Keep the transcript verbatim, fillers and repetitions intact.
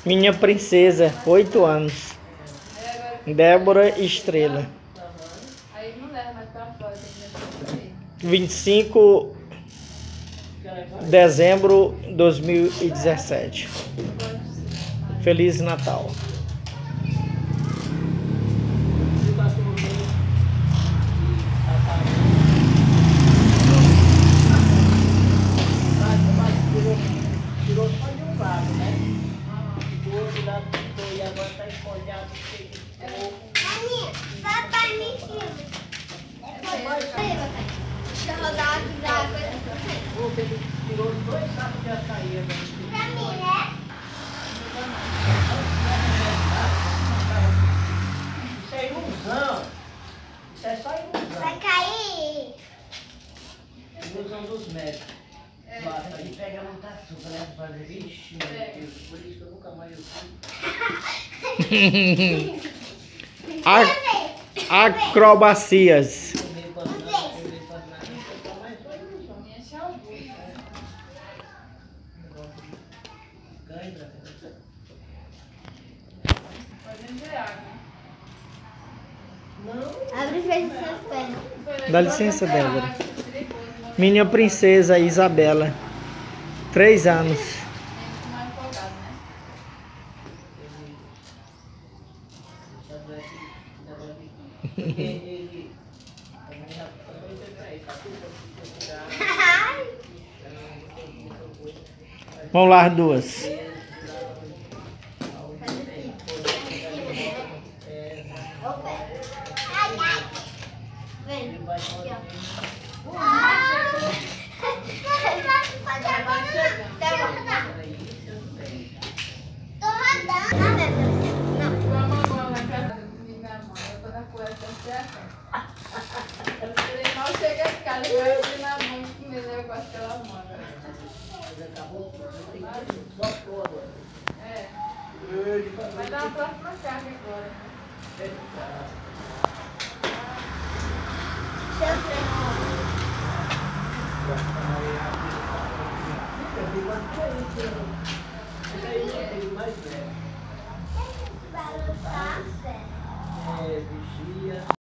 Minha princesa, oito anos. Débora Estrela. Aí não leva mais pra fora, tem que vinte e cinco de dezembro de dois mil e dezessete. Feliz Natal. Tirou só de um lado, né? Do outro lado ficou e agora tá espolhado, cheio de fogo. Maninha, papai me filma. Deixa eu rodar aqui da água. Pô, ele tirou dois sacos de açaí agora. Pra mim, né? Isso é ilusão. Isso é só ilusão. Vai cair. Ilusão dos médicos. Basta, aí pega muita açúcar, né? Pra fazer vixe, meu Deus. Por isso que eu nunca mais eu fui. A- Acrobacias. Comer banana, comer banana. Isso é mais só ilusão. encher o bucho. Cãibra. Pode encher água. Não. Abre e fecha seus pés. Dá licença, Débora. Minha princesa Isabela, três anos. Mais empolgado, né? Ele, ele, também já também foi pra isso. Vamos lá, as duas. Ai, ai. Vem. Ele vai fazer. Ah! Tô rodando. Igual a mamãe lá em casa, comigo na mão. Eu tô na coisa certa. Eu mal cheguei em casa, eu abri na mão e comi o negócio que ela manda. Mas acabou, eu tenho que só pôr agora. É. Vai dar uma próxima carga agora. Seu trem. Esse aí é o mais velho. Balançar. É, vigia.